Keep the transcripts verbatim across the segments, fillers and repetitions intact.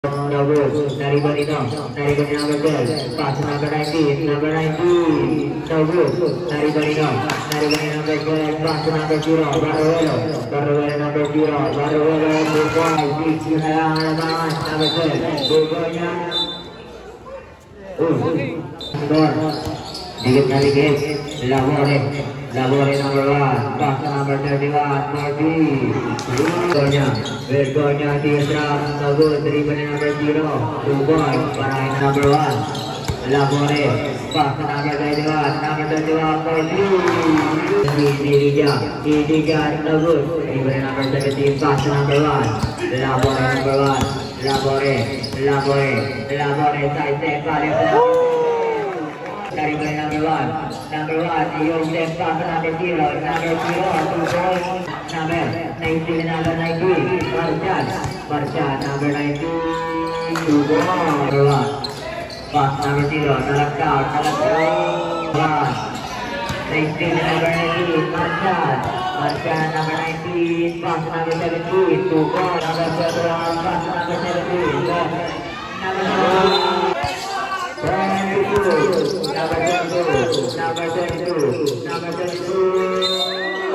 Bagus dari Bonito, dari Bonito betul. Pas number nineteen, number nineteen. Bagus dari Bonito, dari Bonito betul. Pas number zero, Baruelo, Baruelo number zero, Baruelo bukan di sebelah alamat number betul. Bukannya, uh, skor dikit kali guys. Labore, Labore number one, pas number thirty-one, Marty. Bergonya, bergonya di serang bagus dari Bonito number zero, Bukan para number one. Labore, pas number thirty-one, number thirty-one, Marty. Dirija, Dirija bagus dari Bonito number seventeen, pas number one. Labore number one, Labore, Labore, Labore, side step paling dari Bonito number one, number one, Yosef pas number zero, number zero, two points, number nineteen, number nineteen, Marjan, Marjan number nineteen, two points, number one, pas number zero, nalak down, nalak down, one, nineteen, number nineteen, Marjan, Marjan number nineteen, pas number seventeen, two points, number seven, pas number seventeen, number seven. Number twenty-two, number twenty-two, number twenty-two.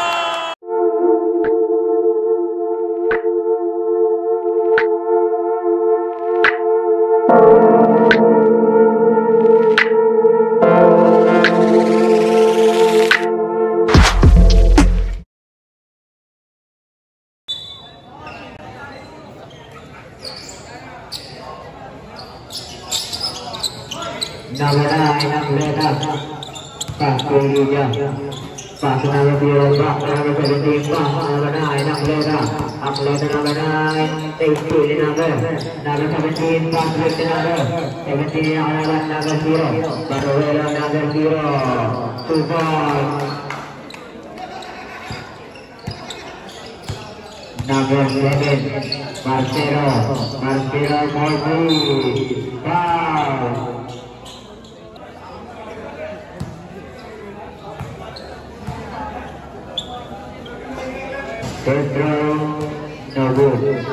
Number nine, number Pak Kulija, Pak number zero, Pak number seventeen, Pak number nine, number Atleta number nine, eighteen number, number seventeen, Pak Atleta number seventeen, Alat number zero, Baruelo number zero, two points. Number seven, Marcelo, Marcelo Morbi, foul. Pedro Nobu.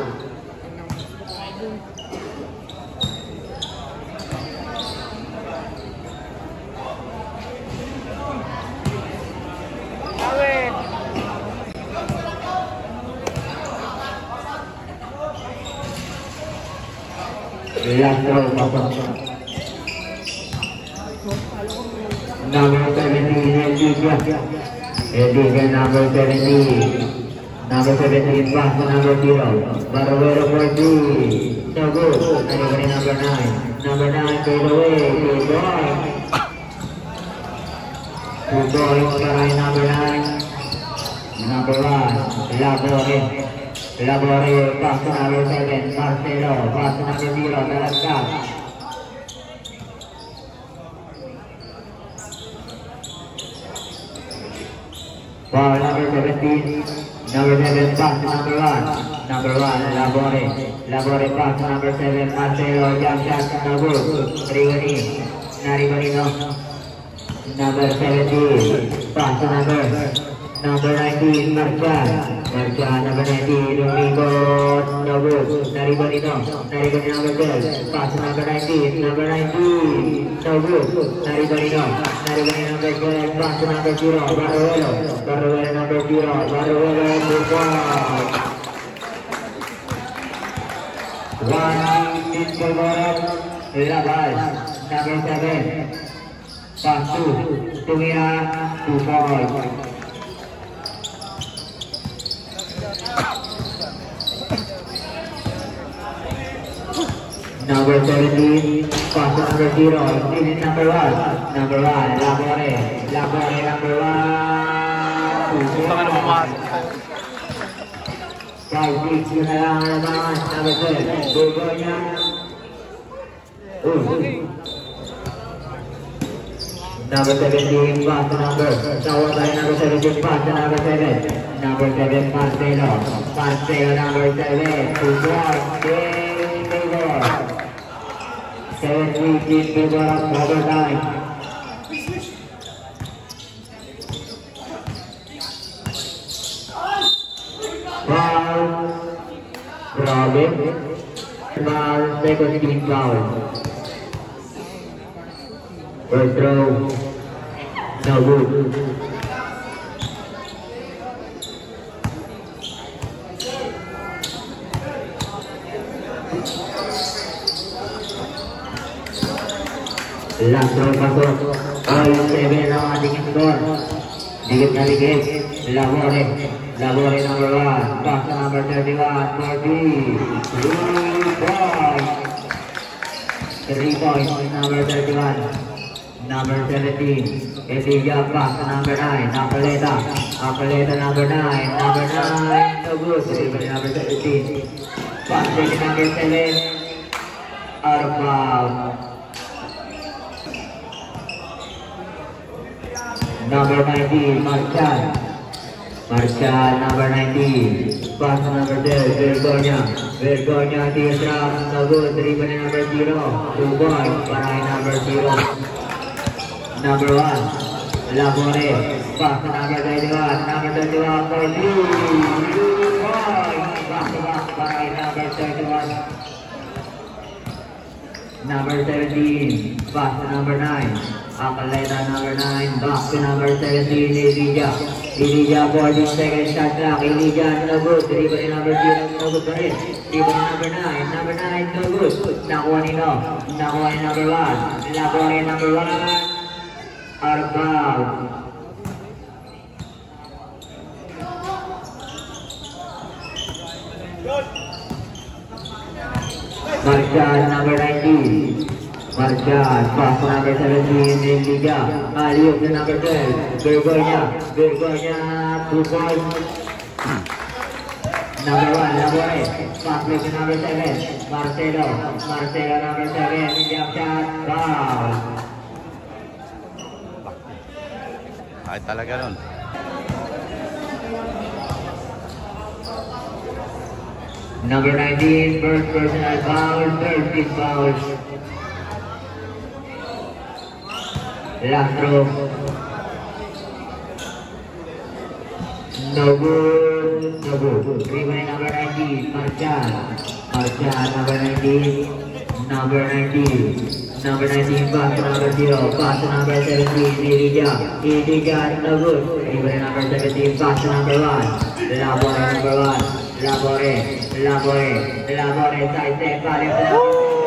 Number seventeen, Edition number seventeen. Number seventeen, Pas number zero, Baruero Morbi, no good, anybody number nine, number nine, fade away, two points, two points, para number nine, number one, Labore, Labore, Pas number seven, Marcelo, Pas number zero, Talakas. Foul number seventeen. Number seven, pass number one. Number one, Labore. Labore, pass number seven, Marcelo, jump shot, no good. Rigoni, Narigonino. Number seventeen, pass number. Number nineteen, Marjan. Marjan, number nineteen, Domingo, no good. Narigonino. Narigoni number twelve, pass number nineteen. Number nineteen, no good. Narigonino. Narigoni number twelve, pass number zero, Baruelo. Baruelo number zero, Baruelo bukan. One in Belgorod, Labas, number seven, Pasu, Tumira, two points. Number seventeen, Pasu number zero, this is number one, number one, Labore, Labore number one. Tangan memasuk. Five weeks na lang naman, number twelve, Bugonya. Number seventeen, pass the number. Tawag tayo number seventeen, pass the number seven. Number seven, Marcelo. Marcelo number seven, two points, game over. Seven weeks in Belgorod, overtime. Foul, Robin, foul, second team foul. First throw, no good. Last throw masuk, all seven ang ating score. Dikit na dikit, Labore, Labore number one, pass number thirty-one, Murphy, three points, three points, number thirty-one, number seventeen, Elijah, pass number nine, Apaleta, Apaleta number nine, number nine, no good, delivery number seventeen, pass number seven, out of bounds. Number nineteen, Marchal. Marchal, number nineteen. Pass number ten, Vergonya. Vergonya, Tiesra, no good. Driven number zero. Two points, Paray number zero. Number one, Labore. Pass number twenty-one. Number twenty-one, for three. Two points. Back to back, Paray number thirty-one. Number seventeen, pass to number nine. Apaleta number nine, back to number seventeen, Elijah. Elijah, fourteen seconds shot clock. Elijah, no good. Delivery number zero, no good pa rin. Delivery number nine, number nine, no good. Nakuha nino, nakuha ni number one. Labore number one, out of bounds. Marshall number nineteen. Marshall, pass number seventeen, Elijah. Aliuk to number twelve. Vergonya, Vergonya, two points. Number one, Labore. Pass to number seven, Marcelo. Marcelo number seven, jump shot, foul. Ay talaga nun. Number nineteen, first personal foul, thirteen fouls. Last throw. No good, no good. Rebound number nineteen, Marchal. Marchal, number nineteen, number nineteen. Number nineteen, pass to number zero, pass to number seventeen, Elijah. Elijah, no good. Rebound number seventeen, pass to number one. Labore, number one. Labore, Labore, Labore, side step, body step.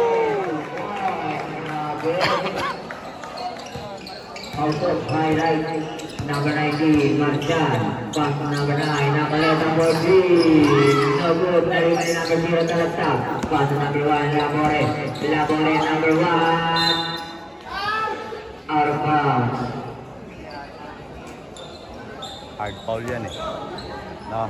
Out of highlight, number nineteen, Marchal. Pass to number nine, Apaleta for three. No good, delivery number zero, talagtag. Pass to number one, Labore. Labore, number one. Out of bounds. Hard foul yan eh. No.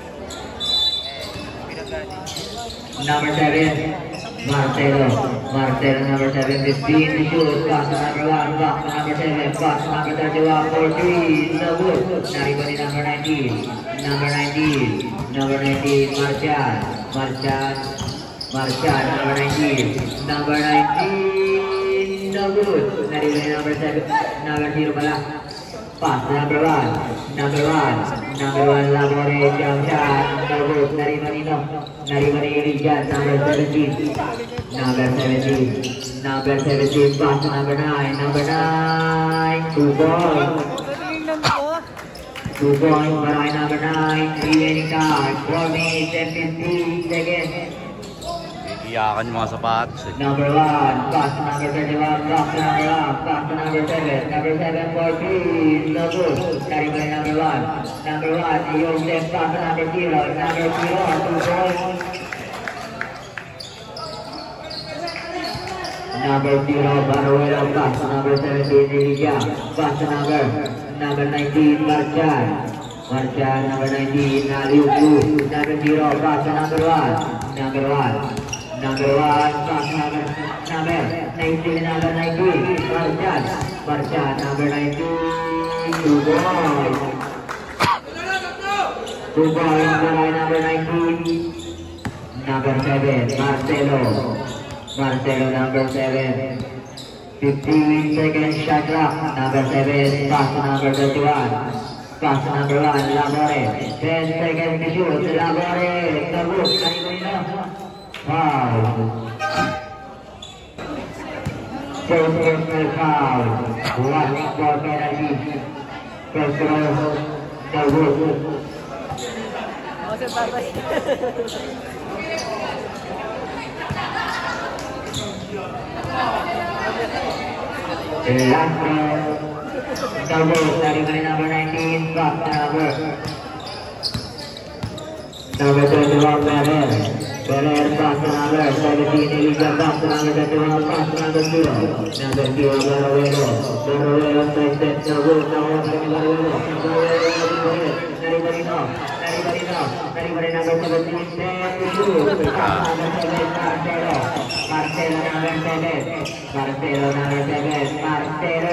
Number seven, Marcelo. Marcelo, number seven, fifteen to shoot. Pass to number one, back to number seven, pass to number thirty-one, for three. No good. Naribani number nineteen. Number nineteen. Number nineteen, Marchal. Marchal. Marchal, number nineteen. Number nineteen. No good. Naribani number seven. Number zero pala. Pass to number one. Number one. Number one, Labore, jump shot. No good. Naribani no. Naribani Elijah, number seventeen. Number seventeen. Number seventeen, pass to number nine. Number nine. Two points. Two points, Paray number nine. Remaining time. four minutes and fifteen seconds. Iyakan yung mga sapatos eh. Number one, pass to number thirty-one, block to number one, pass to number seven, number seven, fourteen, no good. Naribani number one. Number one, Joseph, pass to number zero, number zero, two points. Number zero, Baruelo, pass to number seventeen, Elijah, pass to number, number nineteen, Marchal. Marchal, number nineteen, Aliuk, number zero, pass to number one, number one. Number one, pass number, number nineteen, number nineteen, Marchal. Marchal, number nineteen, two points. Two points, Paray number nineteen. Number seven, Marcelo. Marcelo, number seven. fifteen seconds shot clock. Number seven, pass to number thirty-one. Pass to number one, Labore. ten seconds to shoot, Labore. Tabuk, kanino nino. foul. First personal foul. One for penalty. First row, the wood. Last row, the wood. Dari by number nineteen, back number. Number twenty-one, Ferrer. Ferrer, pass number seventeen, Elisa, back number twenty-one, pass number zero. Number zero, Barovero. Barovero, side step, the wood, the wood, Barovero. Barovero, Dari Barino. Dari Barino. Dari Barino, number seventeen, step to shoot. Pass number seven, Marcelo. Marcelo, number seven. Marcelo, number seven. Marcelo.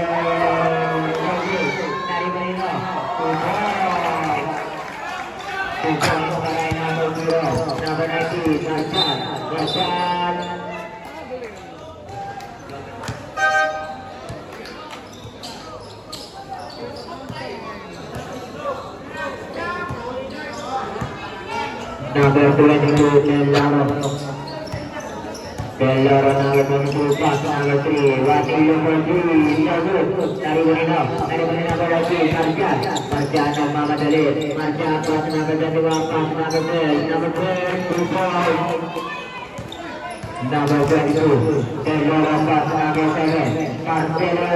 Dari Barino. Two points by number zero, number nineteen, Marchan, Marchan. Number twenty-two, Delaro. Delaro, number twenty-two, pass number three, Wakil number three, Sabu, Dari Barino, Dari Barino, number nineteen, Marchan, Marchan, Muhammad Ali, Marchan, pass number twenty-one, pass number twelve, number twelve, two points. Number twenty-two, Delaro, pass number seven, Marcelo.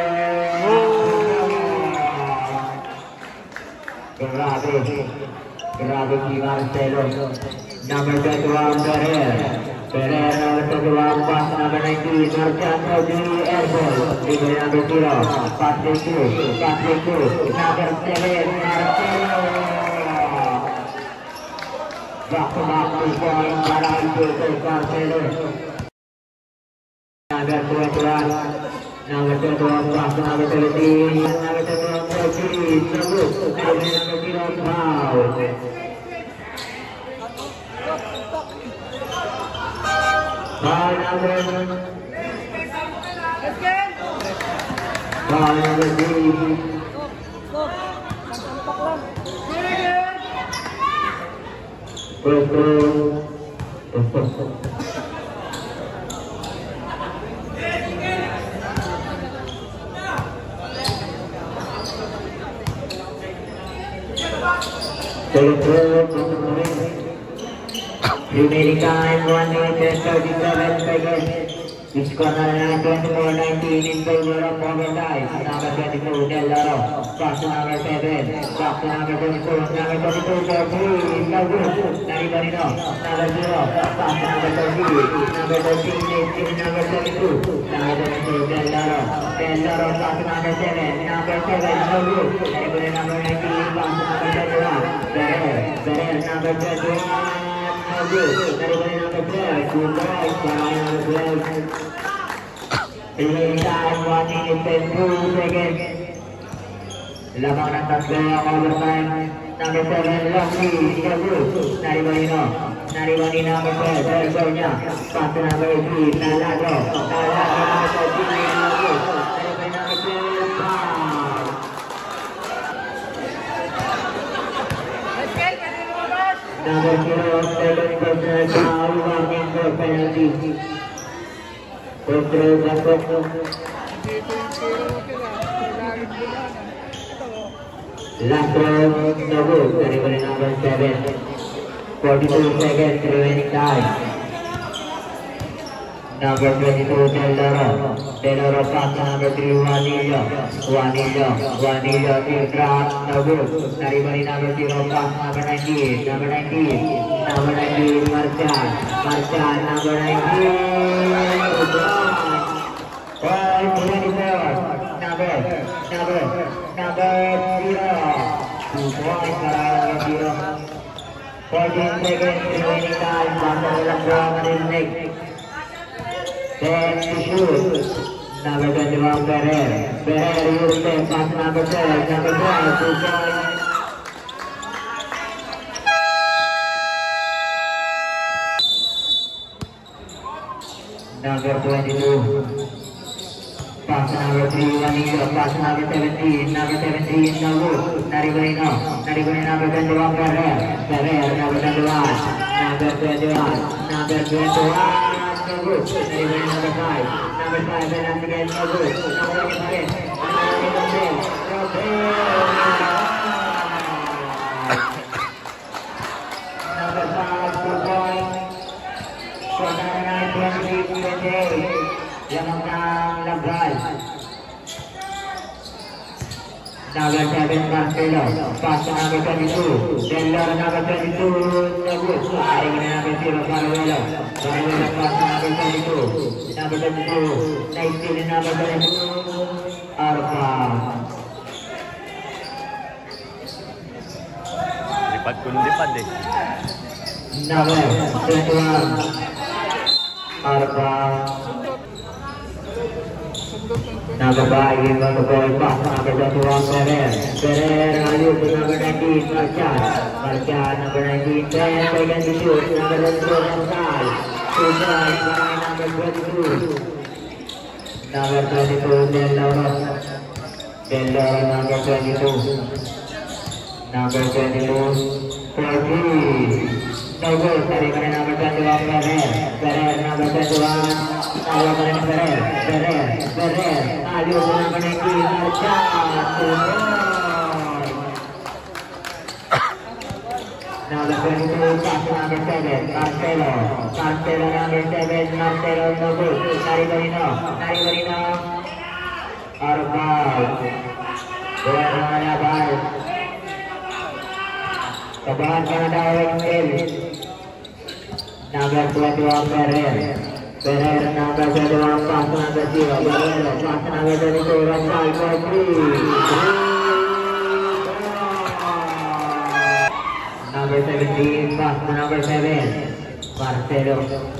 Grabe, grabe si Marcelo. Number twenty-one, Ferrer. Ferrer, number twenty-one, pass number nineteen, Marchan, Saudi, airball. Diberi number zero, pass to two, pass to two, number seven, Marcelo. Back to back two points, Baran to Marcelo. Number twenty-one, number twenty-one, pass number seventeen, number twenty-one, thirteen, Sabu, diberi number zero, foul. Foul number Foul number three. First row. Second row. Remaining time one minute and thirty-seven seconds. This corner twenty-four nineteen in favor of overtime. Number twenty-two, Delaro. Pass to number seven. Back to number twenty-two. Number twenty-two, thirty. No good. Dari Barino. Number zero. Pass to number thirty. Number thirteen, eighteen. Number twenty-two. Number twenty-two, Delaro. Delaro. Pass to number seven. Number seven. No good. Dari Barino. Number nineteen. Pass to number twenty-one. Ferrer. Ferrer. Number twenty-one. Dari Barino. Number twelve. Two points. Dari number twelve. Remaining time one minute and two seconds. Lamang ng tatlo ang overtime. Number seven, Lucky, Sabu, Dari Barino. Dari Barino, number twelve, Sergio niya. Pass to number three, Taladro. Taladro, number thirteen, Lucky. Dari Barino, number twelve, foul. Number zero, second personal foul, warning for penalty. First row, back up. Last row, Sabu, Dari Barino, number seven. forty-two seconds remaining time. Number twenty-two, Delaro. Delaro pass to number three, Juanillo. Juanillo, Juanillo, team drop, Sabu. Dari Barino, number zero, pass number nineteen. Number nineteen, number nineteen, Marchan. Marchan, number nineteen. Point twenty-four. Number, number, number zero. Two points para number zero. fourteen seconds remaining time. Basta walang draw marinig. Ten to shoot. Number twenty-one, Ferrer. Ferrer, Yusuf, pass number twelve. Number twelve, two points. Number twenty-two. Pass number three, Vanilla. Pass number seventeen. Number seventeen, no good. Naribarino. Naribarino, number twenty-one, Ferrer. Ferrer, number twenty-one. Number twenty-one. Number twenty-one, no good. Naribarino, number five. Number five, and again, no good. Number twenty-five. Number five, two points. For nine, twenty, twenty-eight. Lamang ng Labral. Number seven, Marcelo. Pass to number twenty-two. Delor, number twenty-two. No good. Arriba na number zero, Baruelo. Baruelo, pass to number twenty-two. Number twenty-two. nineteen, number twenty-two. Arpa. Lipad kung lipad eh. Number twenty-one. Arpa. Number five, in the ball, pass number twenty-one, Ferrer. Ferrer, Aliu to number nineteen, Marchand. Marchand, number nineteen, ten, second to shoot, number twenty-two, Ramsal. Two points, by number twenty-two. Number twenty-two, Del Loro. Del Loro, number twenty-two. Number twenty-two, forty. No goal, tadi pada number twenty-one, Ferrer. Ferrer, number twenty-one. Tawa pada Ferrer. Ferrer, Ferrer. Aliu to number nineteen, Marchand. Two points. Number twenty-two, pass to number seven, Marcelo. Marcelo, number seven, Marcelo, no good. Naribarino, Naribarino. Out of bounds. Buwan na ball. Kabahan ka na daw yung team. Number twenty-one, Ferrer. Ferrer, number twenty-one, pass to number zero. Baruelo, pass to number twenty-two, Ramsal, for three. Number seventeen, pass to number seven. Marcelo.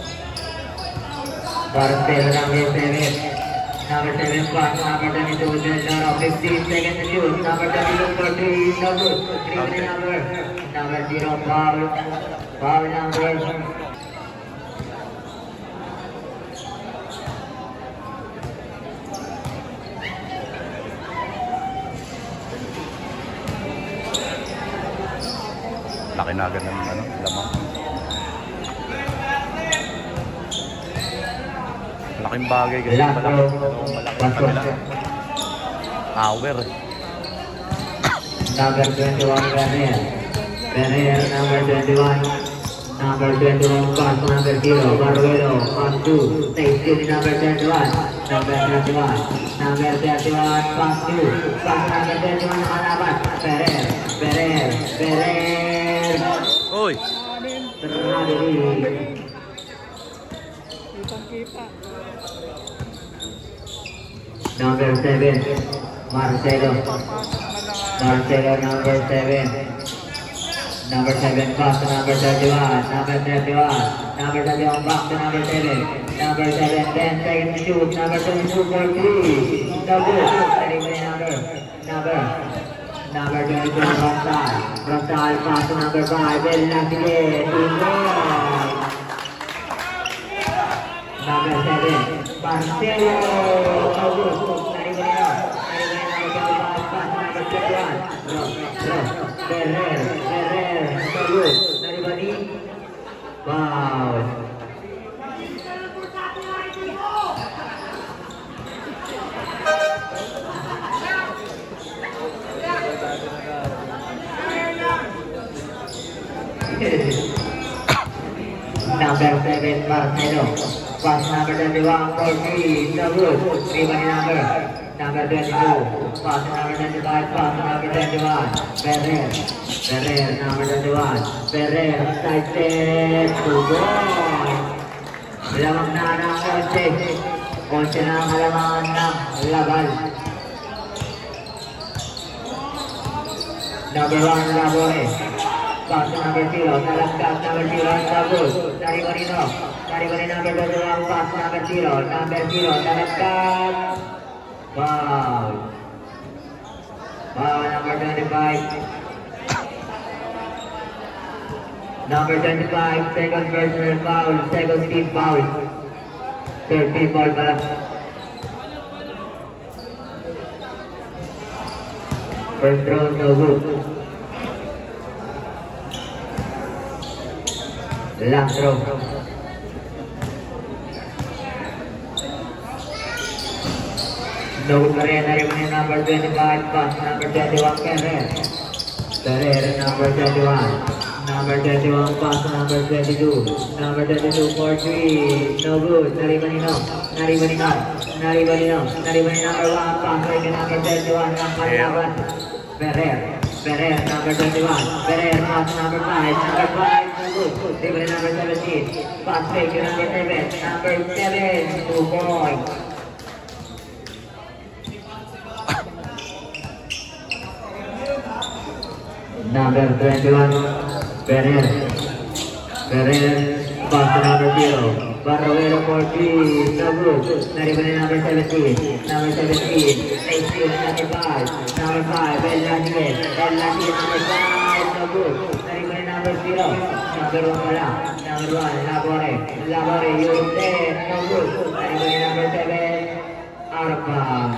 Marcelo, number seven. Number seven, pass to number twenty-two. Deloro, fifteen seconds to shoot. Number twenty-two, for three. No good. Three number. Number zero, foul. Foul number. Laki na agad ng ano, lamang. Malaking bagay kasi malaki. Malaki kanila. Hour. Number twenty-one, Ferrer. Ferrer, number twenty-one. Number twenty-one, pass to number zero. Baruelo, pass to. nineteen, number twenty-one. Number twenty-one. Number twenty-one, pass to. Pass to number twenty-one, nakalaban. Ferrer. Ferrer. Ferrer. Uy! Terhadiri. Number seven, Marcelo. Marcelo, number seven. Number seven, pass to number thirty-one. Number thirty-one. Number thirty-one, back to number seven. Number seven, ten seconds to shoot. Number twenty-two, for three. No good. Anyway, number. Number. Number twenty-two, Ramsal. Ramsal, pass to number five. Well, not again. Two points. Number seven, Marcelo. No good. Naribarino. Naribarino, number twenty-five. Pass to number twenty-one. No, no. Ferrer. Ferrer. No good. Naribarino. Wow. Number seven, Marcelo. Pass number twenty-one, forty. No good. Three-money number. Number twenty-two. Pass number twenty-five. Pass number twenty-one. Ferrer. Ferrer, number twenty-one. Ferrer, side step. Two goals. Lamang na ng konti. Konti na ang halaman ng laban. Number one, Labore. Pass number zero, nalagkas number zero, Sabul. Naribarino. Naribarino, number twenty-one, pass number zero. Number zero, nalagkas. Wow. Wow, number twenty-five. Number twenty-five, second personal foul, second team foul. Third team foul pala. First throw, no good. Last throw. No good pa rin. Nariman yung number twenty-five. Pass number twenty-one, Ferrer. Ferrer, number twenty-one. Number twenty-one, pass number twenty-two. Number twenty-two, four three. No good. Nariman yung Nariman yung Nariman yung Nariman yung number one. Pass right number twenty-one. Number one. Ferrer. Ferrer, number twenty-one. Ferrer, pass number five. Number five, no good. Nariman number seventeen. Pass fake number seven. Number seven, two points. Number twenty-one, Ferrer. Ferrer, pass number zero. Barroero for three, no good. Nariman number seventeen. Number seventeen, H Q number five. Number five, El Latier. El Latier number five, no good. Nariman number zero. Number one wala. Number one, Labore. Labore, you're there, no good. Nariman number seven, Arpa.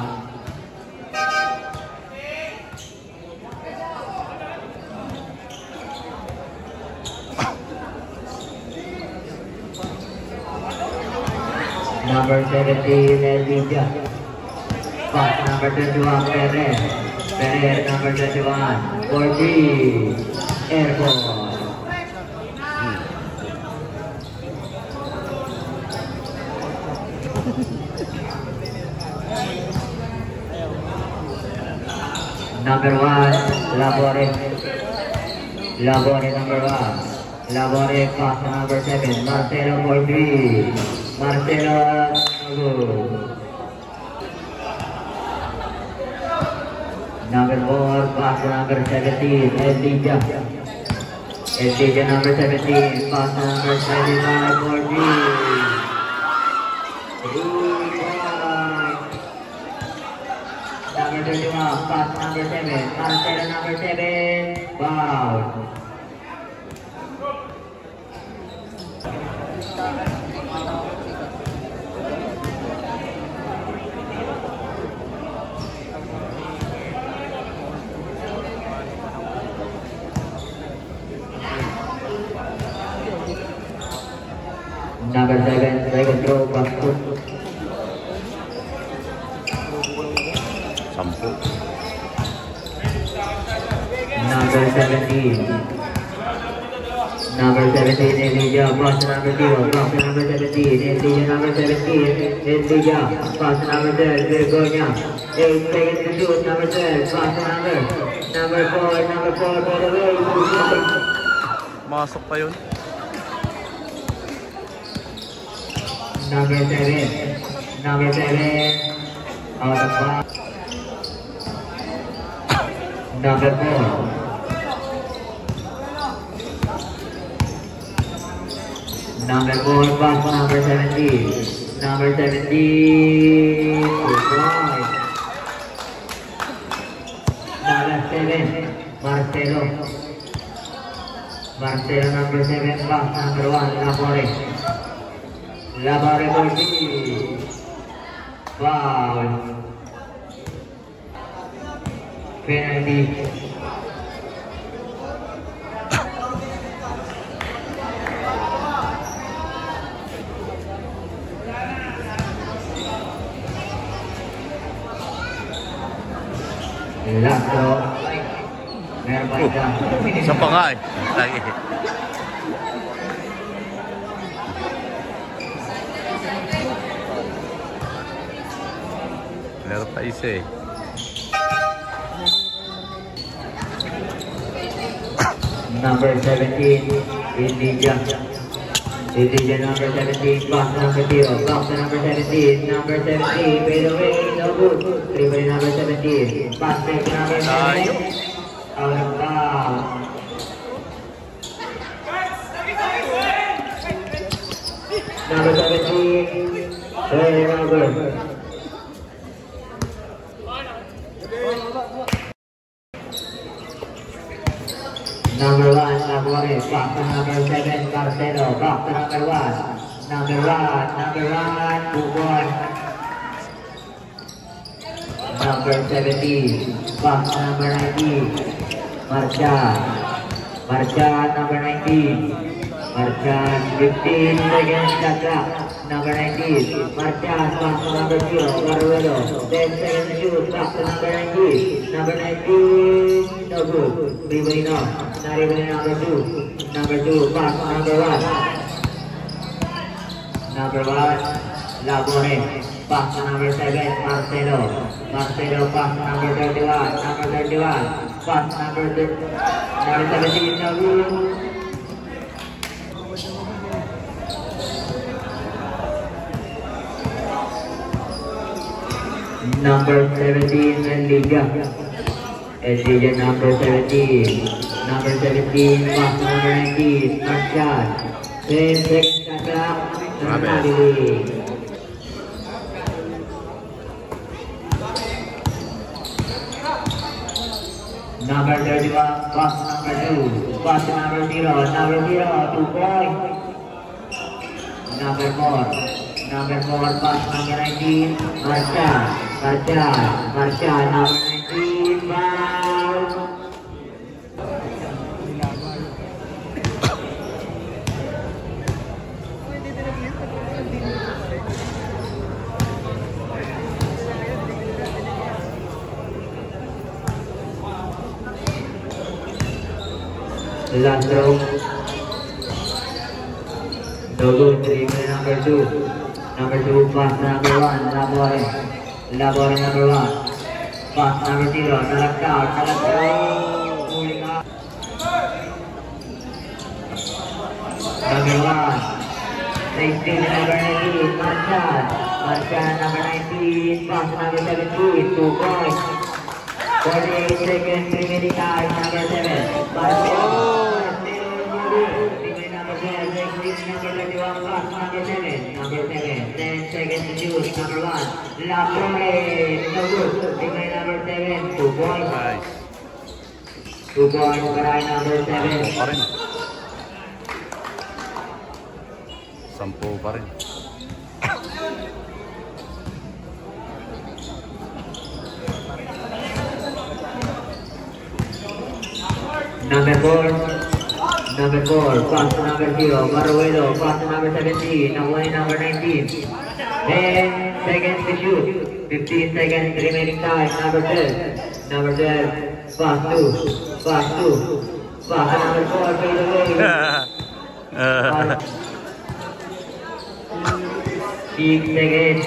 Number seventeen, Elvija. Pass number twenty-one, Ferrer. Ferrer, number twenty-one, forty. Airport. Number one, Labore. Labore, number one. Labore, pass number seven, Marcelo for three. Marcelo, number four, pass number seventeen, Elvija. Elvija number seventeen, pass number twenty-five, forty. Number twenty-one, pass number seven, Marcelo number seven, foul. Number seven, second throw, basket. Sampu. Number seventeen. Number seventeen, Elvija, pass number zero, pass number seventeen, Elvija number seventeen, Elvija, pass number twelve, Vergonya, eight seconds to shoot, number twelve, pass number, number four, number four, by the way, Masok pa yun. number seven, number seven, out of bounds, number four. Number four, pass number seventeen. Number seventeen, right. Number seven, Marcelo. Marcelo number seven, pass number one, Labore. Labore for three. Foul. Penalty. Last throw. Meron pa isa. Isa pa nga eh. Lagi. Meron pa isa eh. Number seventeen, Elvija. Elvija number seventeen, pass number zero, pass number seventeen, number seventeen, by the way, no good. Three number seventeen, pass back number seven, out of bounds. Number seventeen, very number. Number one, Labore, back to number seven, Marcelo, back to number one. Number one, number one, two one. number seventeen, pass number nineteen, Marjan, Marjan number nineteen, Marjan fifteen seconds Chandra, number nineteen, Marjan pass number zero, Marwelo, ten seconds shoot, pass number nineteen, number nineteen, no good, rebound off, now rebound number two, number two, pass number one, number one, Labore, pass number seven, Marcelo, Marcelo pass number thirty-one, number thirty-one, pass number number seventeen, no good. Number seventeen, Liga. Liga number seventeen. Number seventeen, pass number nineteen, Marjan. ten seconds Chandra, number Number thirty-one, pass number two, pass number zero, number zero, two points. Number four, number four, pass number nineteen, Marjan, Marjan, Marjan, number nineteen, foul. Last row. No good, three number two. Number two, pass number one, Labore. Labore number one. Pass number zero, knocked out, knocked out. Pulling up. Number one. sixteen, number nineteen, Marjan. Marjan number nineteen, pass number seventeen, two points. forty-eight seconds remaining time, number seven. Marjan. Number thirty-one, pass number seven, number seven, ten seconds to shoot, number one, Labore, no good, remain number seven, two points, Nice. two points, by number seven, Pa rin. Sampu pa rin. number four, number four, pass number zero, Marwelo, pass number seventeen, away number nineteen, ten seconds to shoot, fifteen seconds remaining time, number twelve, number twelve, pass two, pass two, pass number four, fade away, six seconds,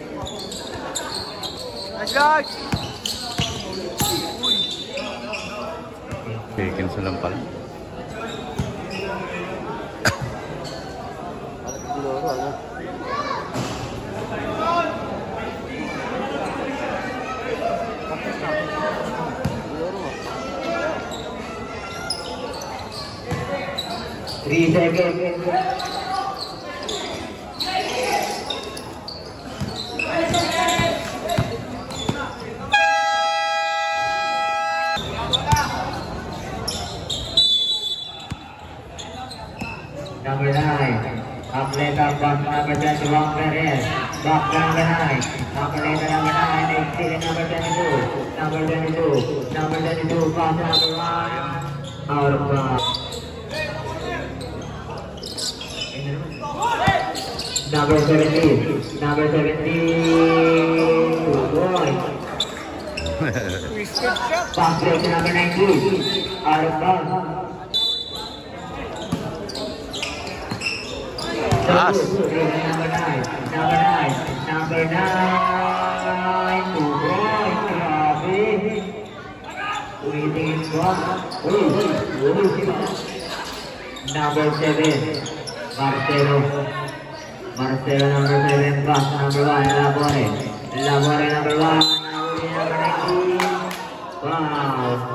Taken sa lang pala. three seconds, number nine, Atleta pass number twenty-one, Perez, back number nine, Atleta number nine, exceeding number twenty-two, number twenty-two, number twenty-two, pass number one, out of bounds. Number seventeen, number seventeen, two points. Pass play to number nineteen, out of bounds. Pass. Number nine, number nine, number nine, two points, grabe. Ulitin ko. Uy, uy, number seven, Marcelo. Marcelo number seven, pass number one, Labore. Labore number one, number nineteen. Wow.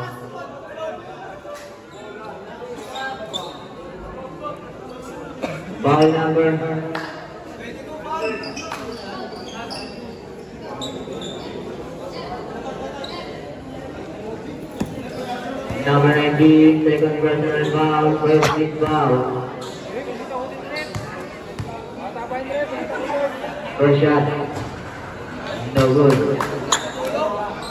Ball number number nineteen, second personal foul, first hit foul. First shot, no good.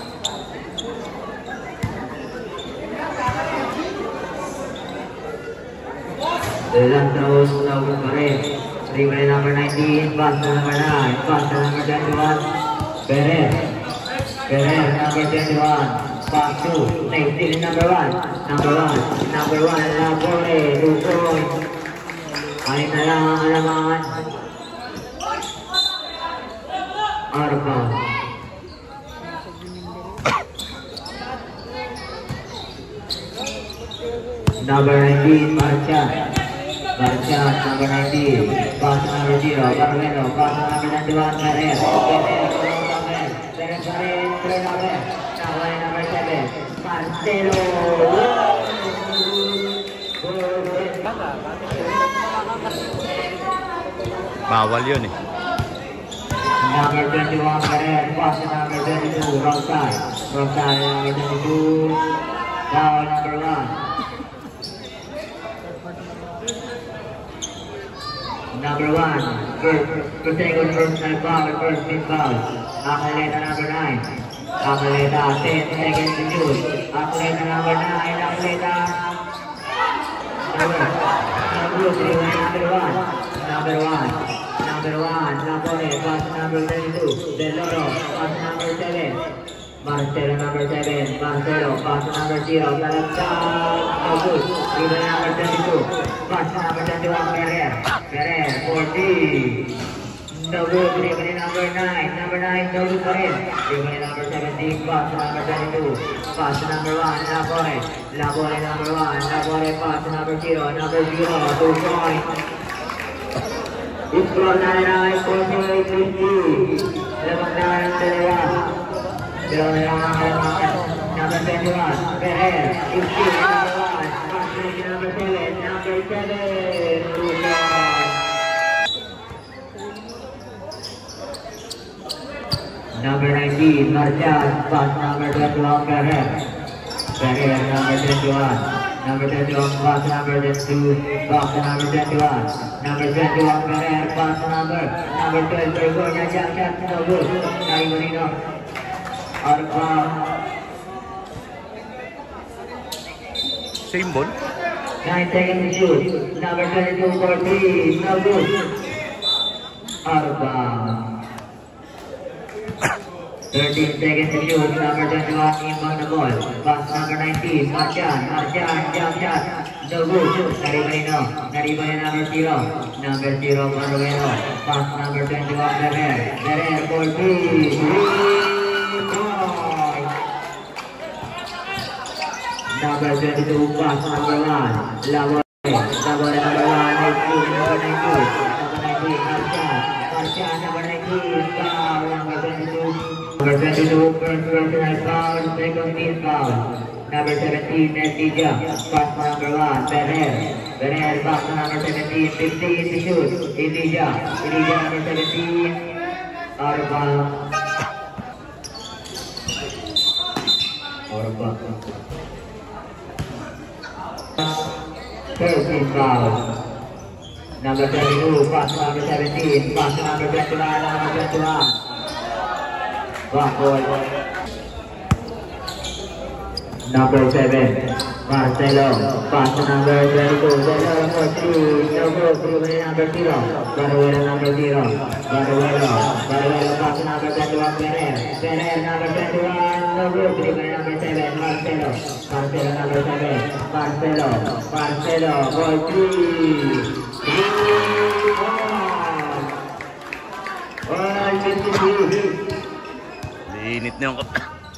Lantos lakukan kemarin. Replay number nineteen, pass to number nine, pass to number twenty-one. Beres, Beres number twenty-one, pass to next number one, number one, number one. Labore, two points. Ay na lang ang alaman. Arba. Number nineteen, Marcha. Marcha, number nineteen. Pass number zero, Barmeno. Pass number twenty-one, Perez. Perez, Perez, Perez, Perez, Perez, number seven, Marcelo. Bawal yun eh. Number twenty-one, Perez. Pass number twenty-two, wrong side. Wrong side, number twenty-two. Foul number one. Number one, first, first second personal foul, first team foul. Akaleta number nine. Akaleta, ten seconds to shoot. Akaleta number nine, Akaleta. Number, number one, number one, number one, Lapore, pass number thirty-two. Deloro, pass number seven. Marcelo number seven, Marcelo, pass number zero, Talagtag, no good. Even number twenty-two, pass number twenty-one, Ferrer, Ferrer, forty. No good, even number nine, number nine, no good for him. Even number seventeen, pass number twenty-two, pass number one, Lapore, Lapore number one, Lapore, pass number zero, number zero, two points. Score nine, forty-eight, fifty. Lamang na ng dalawa. Number twenty-one, Ferrer, fifteen, number one, number seven, number seven, number nineteen, Marcial, pass number twenty-one, Ferrer, Ferrer, number twenty-one, number twenty-one, pass number twenty-two, pass number twenty-one, number twenty-one, Ferrer, pass number, number twelve, Bergonya, jump shot, no good, Nari Marino. Arba. Symbol? nine seconds to shoot. Number twenty-two, fourteen. No good. Arba. thirteen seconds to shoot. Number twenty-one, inbound the ball. Pass number nineteen. Marcian. Marcian. Jump shot. No good. Naribalino. Naribalino number zero. Number zero, Barrueno. Pass number twenty-one, Ferrer. Ferrer, fourteen. Number twenty-two, pass number one, Labore, Labore number one, nineteen, number nineteen, number nineteen, Marcia, Marcia, number nineteen, foul, number twenty-two, number twenty-two, first personal foul, second team foul, number seventeen, Nestija, pass number one, Ferrer, Ferrer, pass number seventeen, fifteen to shoot, Idija, Idija number seventeen, Arba, Arba. thirteen foul. Number twenty-two, pass number seventeen, pass number twenty-one, number twenty-one. Backward. Number seven, Marcelo, pass number twenty-two, Deloro for three, no good, three number zero, Barruelo number zero, Barruelo, Barruelo, pass number twenty-one, Ferrer, Ferrer number twenty-one, no good, three number seven, Marcelo, Marcelo number seven, Marcelo, Marcelo, for three, three, one, one, fifty-three. Init na yung kap...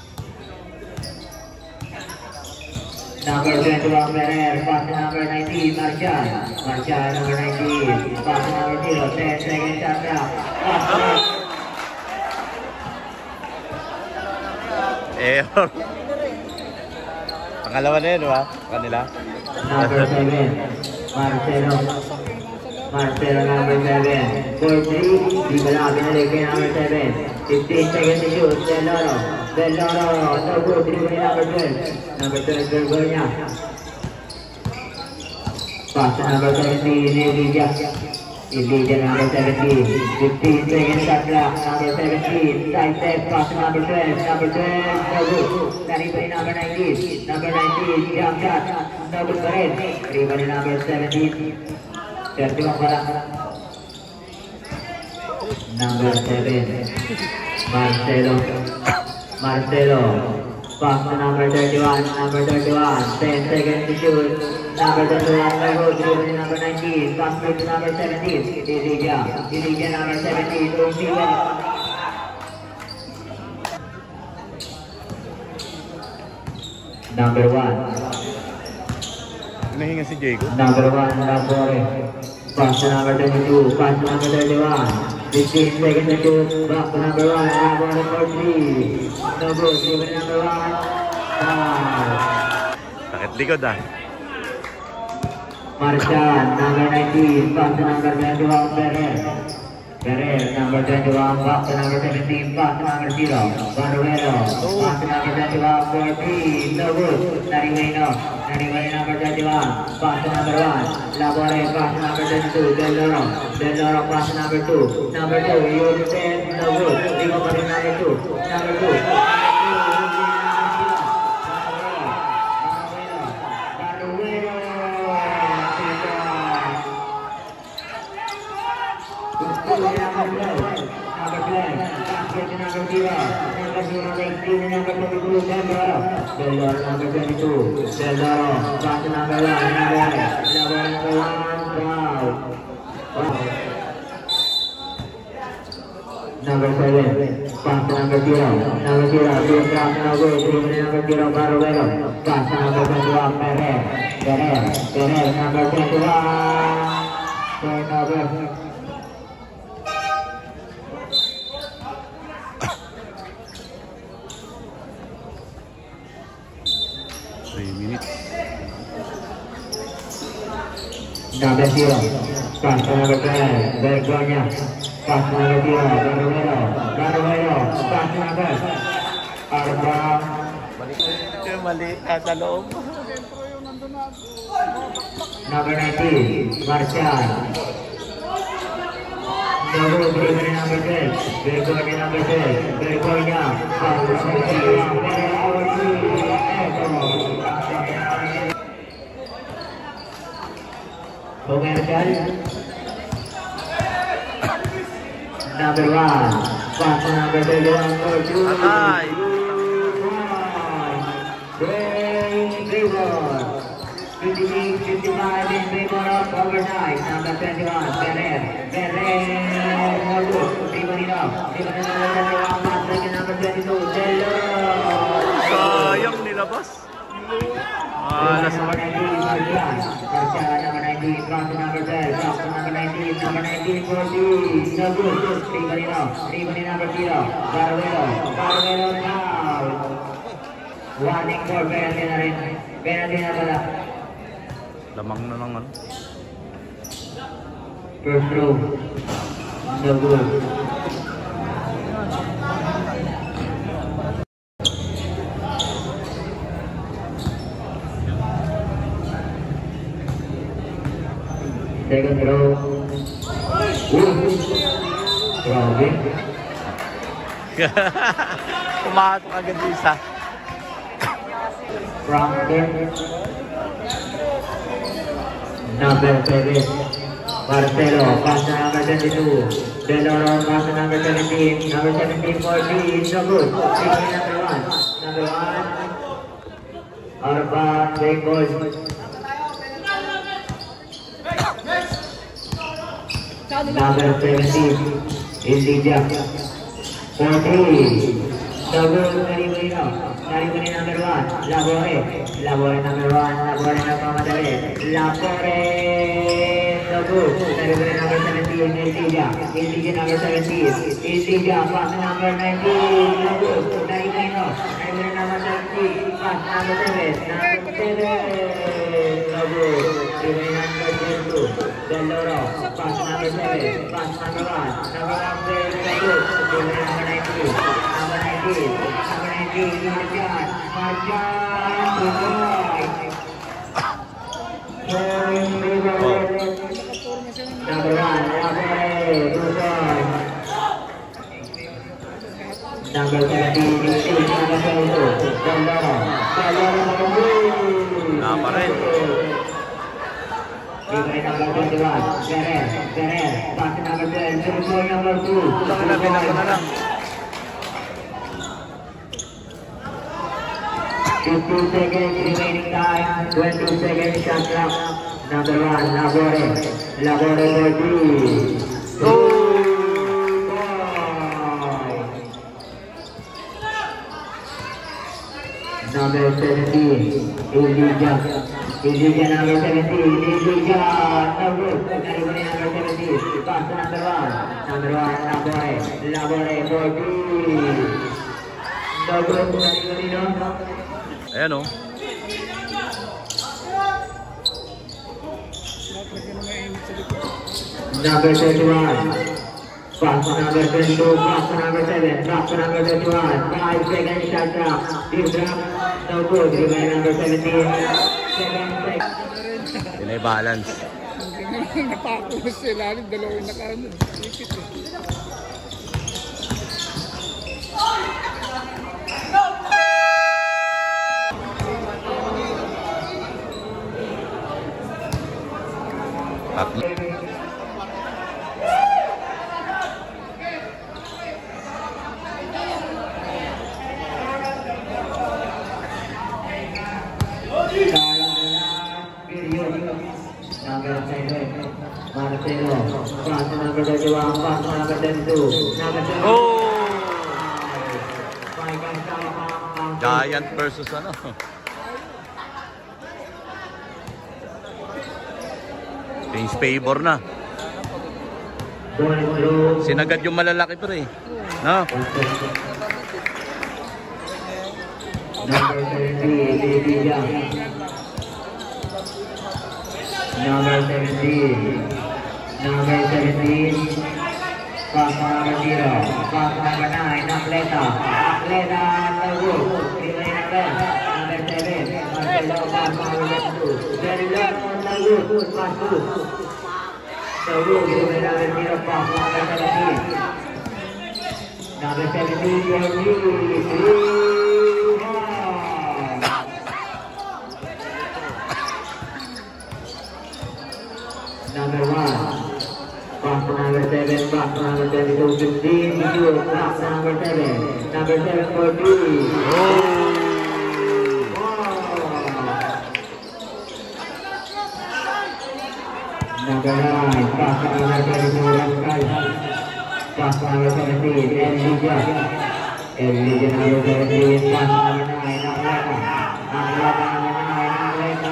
Number twenty-one, Ferrer, pass number nineteen, Marcial, Marcial number nineteen, pass number zero, ten seconds shot clock, pass. Error. Pangalawa na yun, ba? Kanila? Number seven, Marcelo, Marcelo number seven, four three, di ba na binalik kay number seven, fifteen seconds to shoot, Deloro, Deloro, no good, three number twelve, number twelve, Bergonya. Pass number seventeen, Idija, Illegal number seventeen, fifteen seconds shot clock, number seventeen, side step pass to number twelve, number twelve, no good. Dari beri number nineteen, number nineteen, jump shot, no good for it. Dari number seventeen, terjun barang. Number seven, Marcelo, Marcelo, pass to number thirty-one, number thirty-one, ten seconds to shoot. Number thirty-one, Marcelo, dribbling number nineteen, pass to number seventeen, Ilija, Ilija number seventeen, Ungsiwan. Number one, Hinahinga si Jacob. number one, Labore, pass to number twenty-two, pass to number thirty-one, fifteen seconds to shoot, back to number one, Labore for three, no good, dribbling number one, five. Sakit likod ah. Marchan, number nineteen, pass to number twenty-one, Perez. Perez, number twenty-one, back to number seventeen, pass to number zero. Baruero, pass to number twenty-one, fourteen, no good. Nariweno, Nariweno number twenty-one, pass to number one. Labore, pass to number twenty-two, Del Loro. Del Loro, pass to number two. Number two, you ten, no good. Rico for number two. Number two. Number twenty-two, Cesaro, pass to number one, number number one, number seven, pass to number zero, number zero, two drop, no good, three number zero, Baruero, pass to number twenty-one, Perez, Perez, Perez, number twenty-one, turnover. three minutes. Number zero, pass to number twelve, Bergonya, pass to number zero, Baruero, Baruero, pass to number Arba. Balik mali nasa loob. Number nineteen, Marcial. Number three, number ten, Bergonya number ten, Bergonya, pass to number zero, Komersial. Number one, pass to number thirty-one, for two. Atay! Great reward. fifty-six, fifty-five in favor of overnight. Number twenty-one, Ferrer. Ferrer, no good. Riverino. Riverino number twenty-one, pass to number twenty-two, Dello. Sayang nilabas. Malas. Number nineteen, Marcial. Marcial, number nineteen, pass to number twelve, pass to number nineteen, number nineteen, fourteen, no good. Riverino. Riverino number zero, Baruero. Baruero now. Warning for penalty na rin. Penalty na pala. Lamang na lang ano. First row. No good. Second row. Ooh. Grabe. Pumasok agad yung isa. Frampton. Number seven, Marcelo, pass to number twenty-two, Deloro, pass to number seventeen, number seventeen, fourteen, no good, sixteen, number one, number one, Arban, Bengals, number seventeen, Ilija, fourteen, no good, Nariwino, Nariwino number one, Labore, Labore number one, Labore nagmamadali, Labore, no good, Nariwino number seventeen, Ilija, Ilija number seventeen, Ilija, pass number nineteen, no good, Nariwino, Nariwino number seventeen, pass number seven, number seven, no good, Nariwino number twenty-two, Deloro, pass number seven, pass number one, number one, no good, Nariwino number nineteen, number nineteen, number nineteen, Marjan, Marjan, number one, number seventeen, number twenty-two, Bandara, Bandara number two. Na pa rin. Diberi number twenty-one, Beres, Beres, pass number twelve, Surboy number two. Laki na, pinako na lang. fifteen seconds remaining time, twenty seconds shot clock. Number one, Labore, Labore for three. Oh! Number seventeen, Elijah. Elijah number seventeen, Elijah. No good. Everybody number seventeen. Pass to number one. Number one, Labore. Labore for three. No good. Everybody no. Ayan o. Number thirty-one. Pass to number twenty-two. Pass to number seven. Drop to number thirty-one. Five seconds shot drop. Deep drop. No good. Remain number seventeen. Seven seconds. Pinay balance. Napako sila, dalawin na kaano. Ikit eh. Tatlo. Number seven, Marcelo. Pass to number thirty-one. Pass to number thirty-two. Number seven. Oh! Five guys down. Giant versus ano. Change favor na. Ball through. Sinagad yung malalaki pa rin. No? Number seventeen, Elijah. Number seventeen. Number seventeen. Pass to number zero. Pass to number nine. Atleta. Atleta. No good. Remain number. Number seven. Marcelo. Pass to number two. Very low. No good. Pass two. No good. Remain number zero. Pass to number seventeen. Number seventeen. Three. Number one, pass to number seven, pass to number twenty-two, fifteen, two, pass to number seven, number seven for three. Oh! Number nine, pass to number twenty-two, Rascal. Pass to number seventeen, Elijah. Elijah number seventeen, pass to number nine, Atleta. Atleta number nine, Atleta.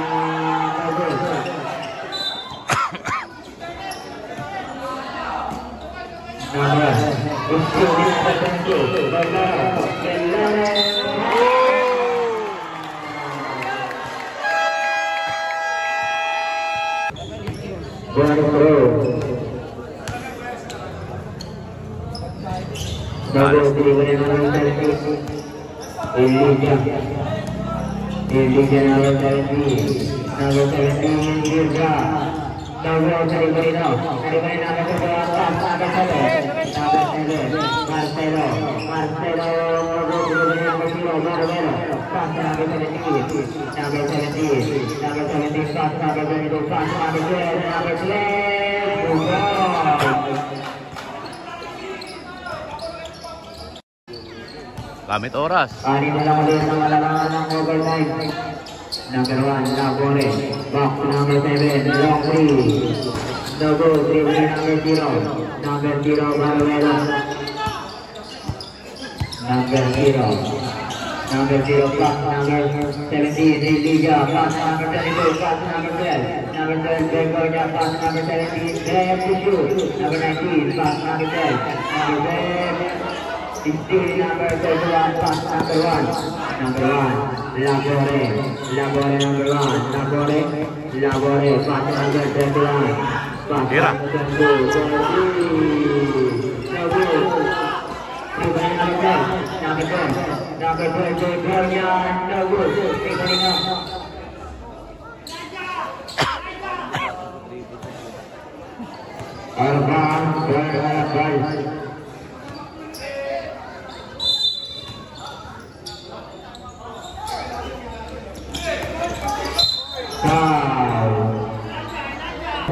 Number Number seventeen, now. Everybody number seven, pass number seven. Number seven, Marcelo. Marcelo, number zero, Marcelo. Pass number seventeen. Number seventeen. Number seventeen, pass number twenty-two. Pass number twelve. Number twelve. Gamit oras. Ani na lang ulit ng malalangan ng overtime. Number one, Labore. Back to number seven, long three. No good, three with number zero. Number zero, Maruela. Number zero. Number zero, pass number seventeen, Elijah. Pass number twenty-two, pass number twelve. Number twelve, Gregoria. Pass number seventeen, Graham to shoot. Number nineteen, pass number twelve. Number twelve. sixteen, number thirty-one, pass number one. Number one, Labore. Labore, number one. Labore. Labore, pass number thirty-one. Pass Tira. number twenty-two. No good. Number twelve. Number twelve. Number twelve, Gregoria. No good. Figuring out. Arban, Arban.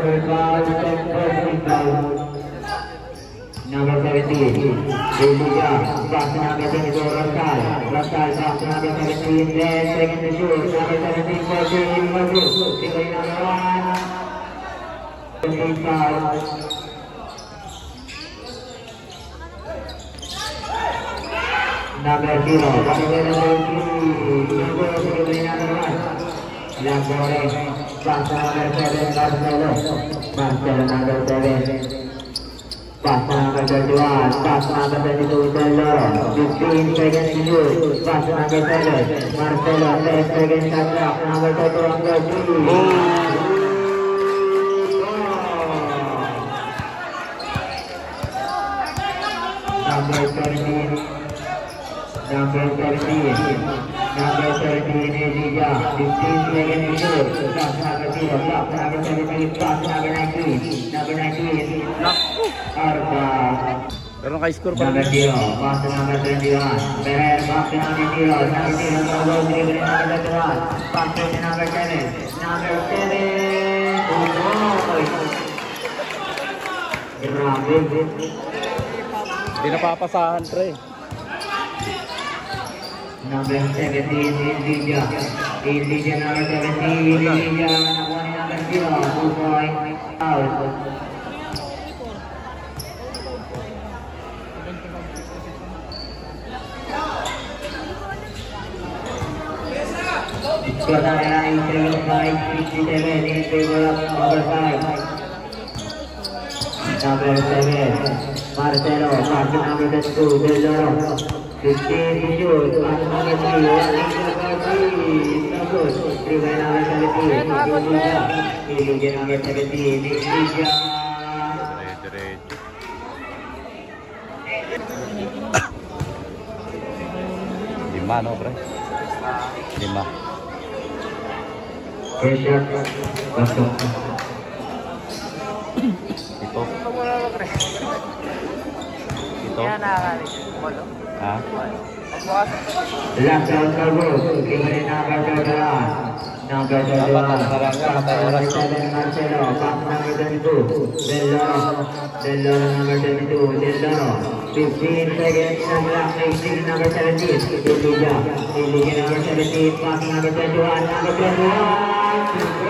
number five, ten foul. Number seventeen, Delia, pass to number twenty-two, Rascal. Rascal, pass to number seventeen, then second to shoot. Number seventeen, fourteen, Mazu. Tinggal number one. seventeen foul. Number zero, number three, number three, number one. Labore, pass to number seven, Marcelo. Marcelo, number seven. Pass number thirty-one, pass number thirty-two, Deloro, fifteen seconds to shoot, pass number seven, Marcelo, ten seconds shot clock, number thirty-one, thirty. Number thirteen, number thirteen, number thirteen, Elijah, fifteen seconds to shoot, pass number zero, pass number seventeen, pass number nineteen, number nineteen, Arba. Pero naka-score pa Number rin. zero, pass to number twenty-one. Berer, pass to number zero. Number zero, number dribbling number twenty-one. Pass to number seven. Number seven. Oh, grabe. Hindi napapasahan, pre. Number seventeen, Elijah. Elijah, number seventeen. Elijah, nakuha ni number zero. Two point out. Saudara Israel five fifty-seven in favor of number five. Number seven, Marcelo, pass to number two, Deloro. fifteen to shoot, pass to number three, Elijah, no good. Three by number seventeen, Elijah. Elijah number seventeen, Elijah. Diretso. Lima, no, pre? Lima. First shot, pasok. Ito. Ito. Ha? Last round servo, given number thirty-one. Number thirty-one, pass number seven, Marcelo, pass number twenty-two, Deloro, Deloro number twenty-two, Deloro, fifteen seconds, number eighteen, number seventeen, Elijah, Elijah number seventeen, pass number twenty-one, number twenty-one,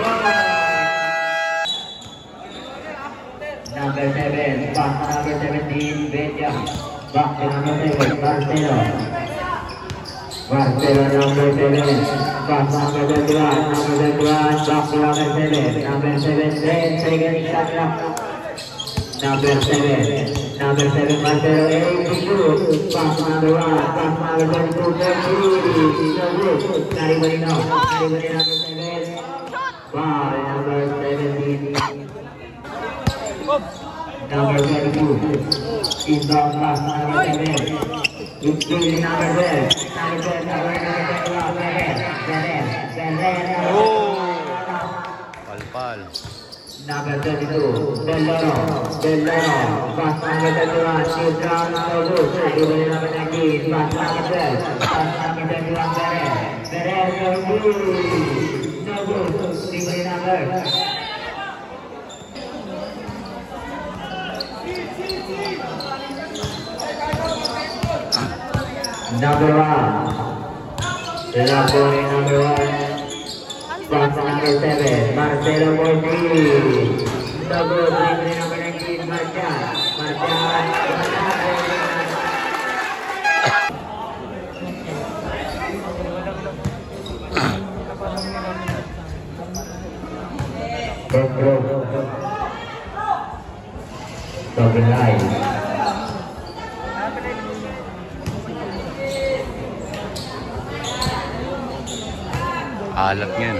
number seven, pass number seventeen, Beja, back to number seven, Marcelo. Marcelo number seven, pass number twenty-one, number twenty-one, back to number seven, number seven, ten seconds, shot clock. Number seven, number seven, Marcelo, eight to shoot, pass number one, pass number twenty-two, thirty, no good, Naribari now, Naribari number seven, foul, number seventeen, number twenty-two, inbound pass number seven, fifteen, number twelve, number twelve, number twenty-one, Berer, Berer, Berer, Oh! Palpal. number thirty-two, Deloro, Deloro, pass number thirty-one, shoot down number two, dribble number nineteen, pass number twelve, pass number twenty-one, Berer, Berer, no good, no good, dribble number. Number one, Labore number one, pass number seven, Marcelo Morti, double dribbling number nineteen, Marcial, Marcial, Marcial. Double line. Alat yan.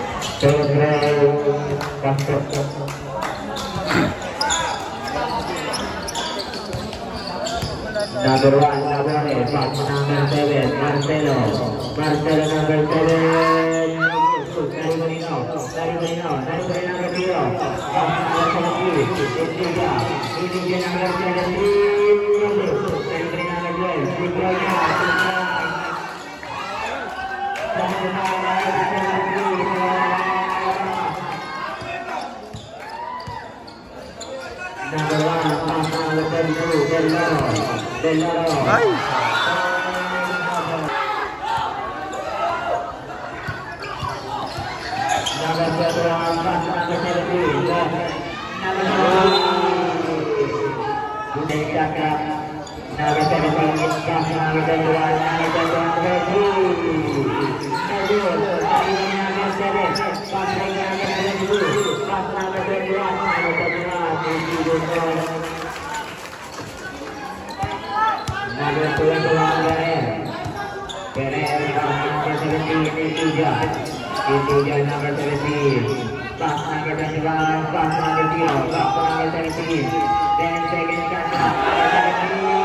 Number one, number eight, pass number seven, Marcelo, Marcelo number seven, Naribari now, Naribari now, Naribari number zero, pass number seventeen, Elijah, Elijah number seventeen, Naribari number twelve, Elijah, Belloro, Belloro. Ay! Number seven, pass number seventeen. Number Budaya Cakap. Number seventeen, pass number twenty-one, number twenty-one, number seven, pass number twenty-two, pass number twenty-one, number twenty-one, number twenty-one, Perez, pass number seventeen, Intiga, Intiga number seventeen, pass number twenty-one, pass number zero, pass number seventeen, then second pass number seventeen.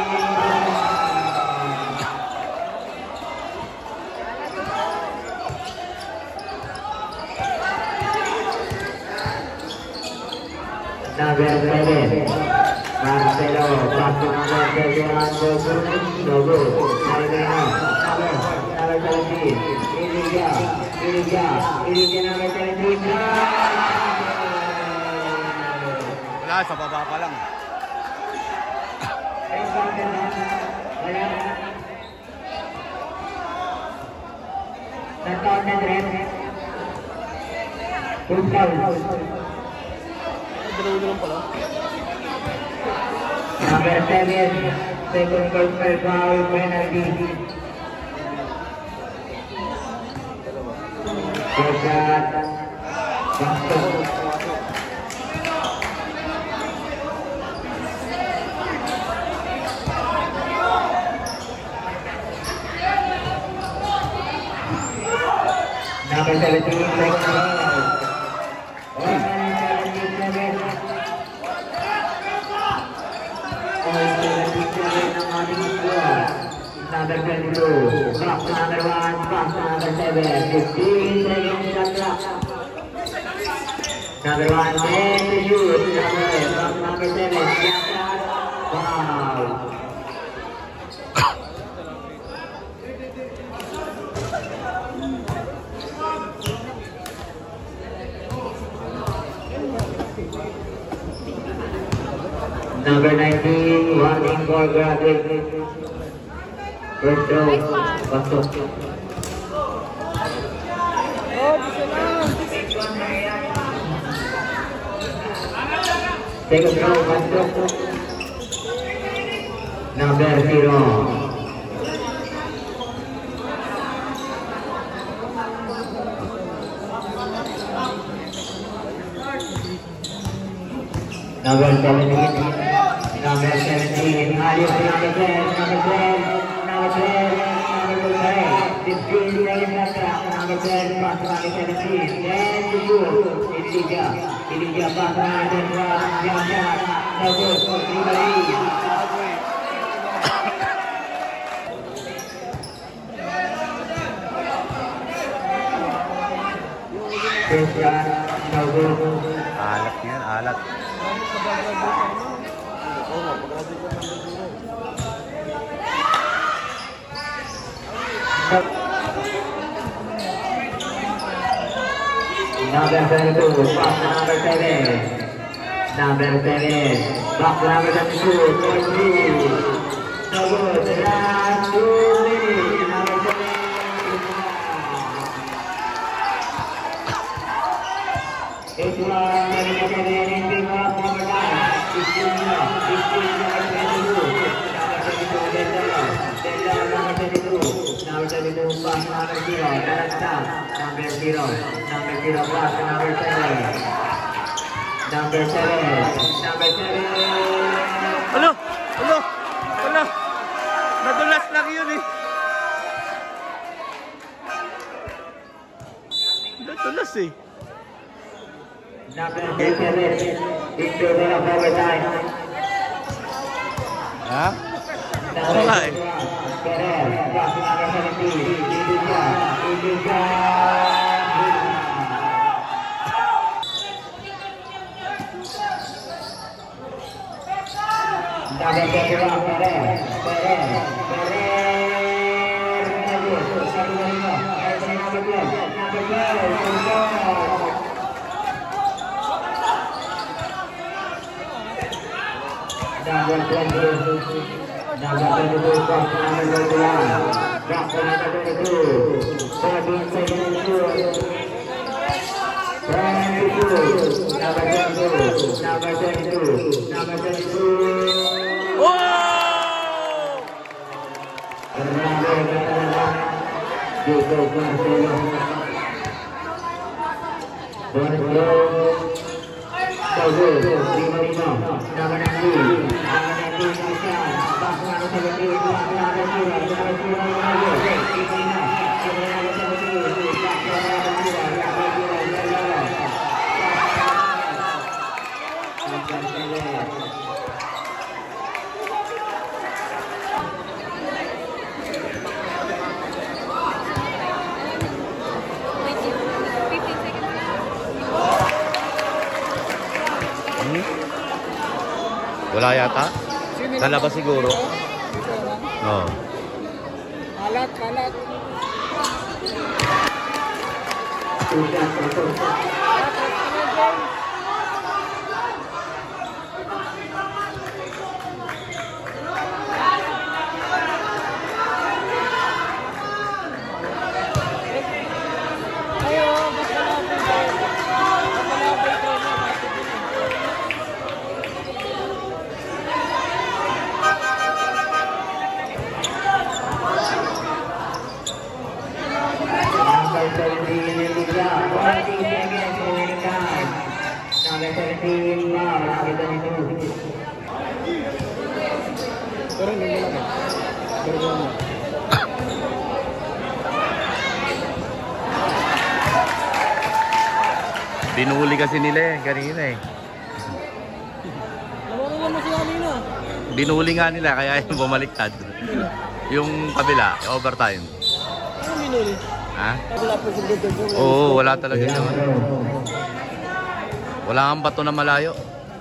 Number seven, Marcelo, pass number thirty-one, Dogo, Marino, number seventeen, Iliga, Iliga, Iliga number seventeen. Wala, sa baba pa lang. Nagkaon na rin. Number seven, second goal foul penalty. Dekat Bangkok. Number seventeen, second goal. Number twenty-two, box number one, box number seven, fifteen seconds on clock. Number one, ten to shoot, number, box number seven, wow. Number nineteen, warning for grabbing. First throw, pasok. Second throw, pasok. Number zero. Number seventeen. Number seventeen. Alias number ten. Number ten. Number ten. Number ten. fifteen seconds on clock. Number ten. Pass number seventeen. Then to shoot. Intiga. Intiga pass number one. Jump shot. No good. Kembali. First shot. No good. Alat yan, alat. Number twenty-two, box number seven. Number seven, box number twenty-two, twenty-two. No good. The last two minutes. Number seven. It was twenty-seven in the half number nine. fifteen, fifteen, number twenty-two. Number twenty-two, Dendolo. Dendolo, number twenty-two. Number twenty-two, pass number zero. Balance down. Number zero. Number zero, pass number seven. Number seven. Number seven. Ano? Ano? Ano? Nadulas lang yun eh. Nadulas eh. Number seven. Into the overtime. Ha? Number nga eh. Perez, pass number seventeen. Intiga. Intiga. Number twenty-one, Perez. Perez. Perez. Satu lima. Number twelve. Number twelve. number twenty. Number twenty-two, box number twenty-one. Box number twenty-two. fourteen seconds to twenty-two. Number twenty-two. Number twenty-two. Number twenty-two. Oh! Dito po na sila. Bonus blow. Sago, di Marino. Nama nanti. Nama nanti bisa. Box number seventeen. Box number two. Number two. Number two. Di Marino. Number seventeen. Box number two. Number two. Hmm? Wala yata? Sa labas siguro. Dito lang. Oo. Kalat, kalat. Ayo, basta lang po. Basta lang po ito. Number seventeen in the job. forty seconds remaining time. Number seventeen, foul. Number twenty-two. Pero hindi mo lang. Pero hindi mo. Binuli kasi nila eh, kanina eh. Nawalan mo si Amina. Binuli nga nila kaya yung bumaliktad. Yung kabila, overtime. Ano minuli? Ha? Wala po si Dodo. Oo, wala talaga naman. Wala kang bato na malayo.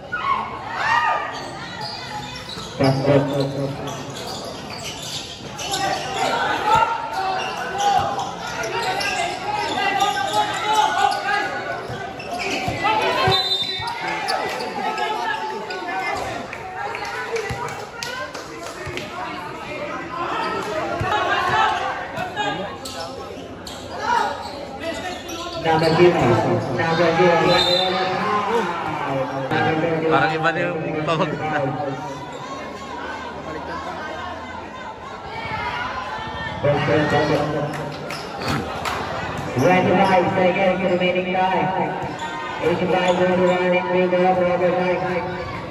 Number zero. Number zero. Parang iba na yung tawag na. twenty-five seconds remaining time. eighty-five twenty-one in favor of overtime.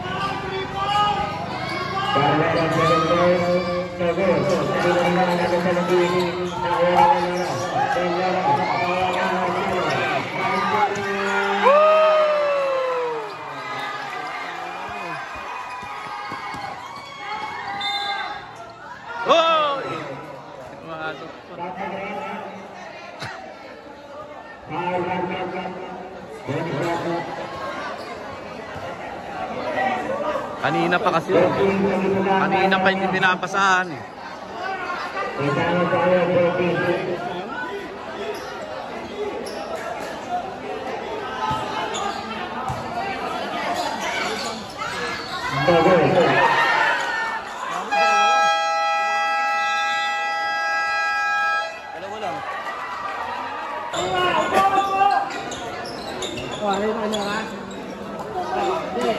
Barbaran seven goals. No goals. Di Marino number seventeen. Oh! Kanina pa kasi. Kanina pa hindi pinapasahan eh. Dalawa lang. Oh, ano yung ano ka? Hindi.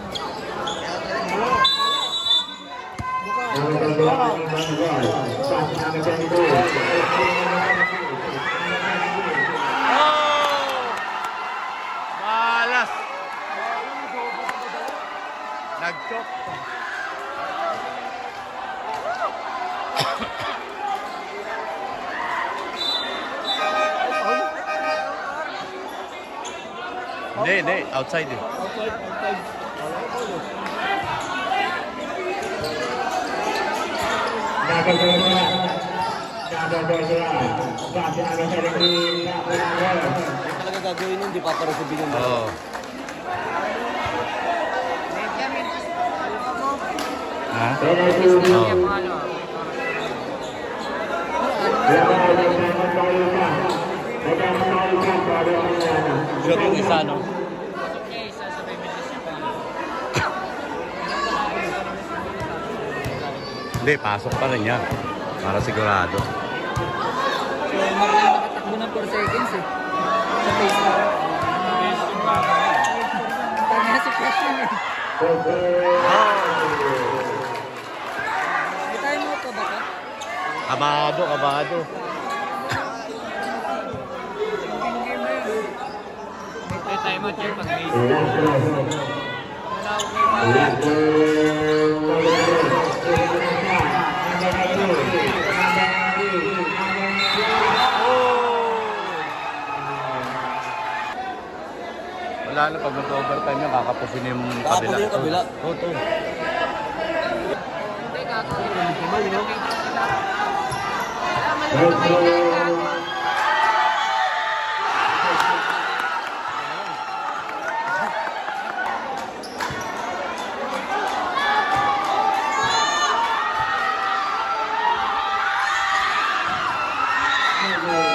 Malas! Nag-chok. Hindi, hindi. Outside eh. Outside, outside. Talaga gagawin yun, di pa para sa bilang. Oo. Ha? Oo. Sure yung isa, no? Hindi, pasok pa rin yan. Para sigurado. So, Marlon nakatakbo ng four seconds eh. Sa Facebook. Tanya si question eh. May tayo mo ka ba ka? Kabado, kabado. May time out yan pag may Wala na, pag mag-overtime niya, kakapusin yung kabila. Kakapusin yung kabila. Oo, to. Number